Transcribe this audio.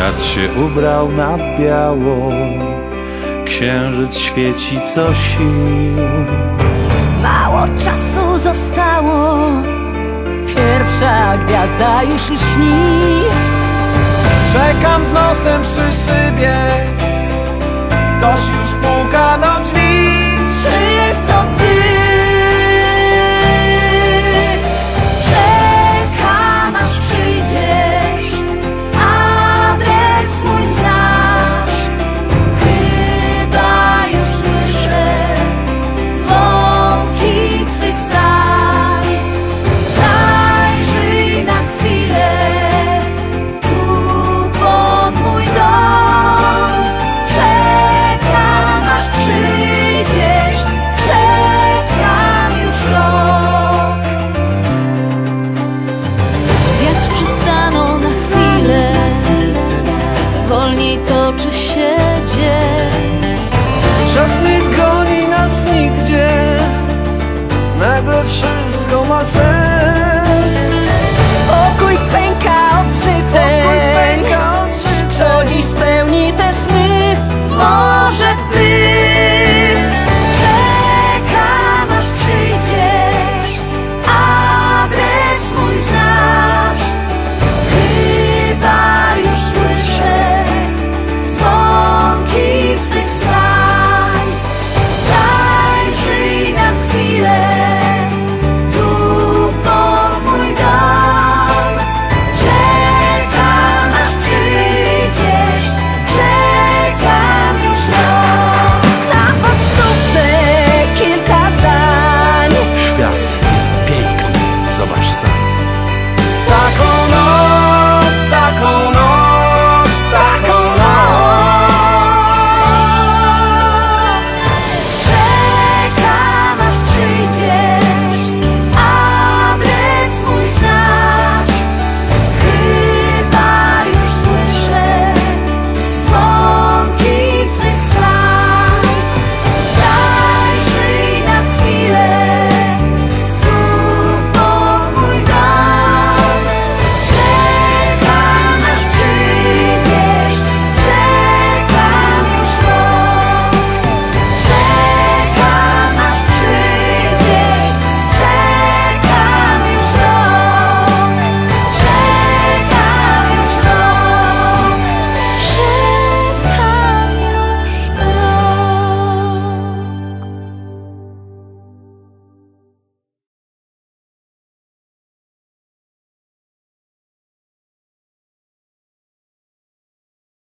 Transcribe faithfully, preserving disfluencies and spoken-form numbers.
Świat się ubrał na biało, księżyc świeci co sił. Mało czasu zostało, pierwsza gwiazda już lśni. Czekam z nosem przy szybie, ktoś już puka do drzwi. Czy to ty? Czekam aż przyjdziesz, adres mój znasz. Chyba już słyszę dzwonki twych sal. Zajrzyj na chwilę tu pod mój dom. Czekam aż przyjdziesz, czekam już rok. Wiatr przystanął na chwilę, wolniej toczy się dzień. Czas nie goni nas nigdzie, nagle wszystko ma sens.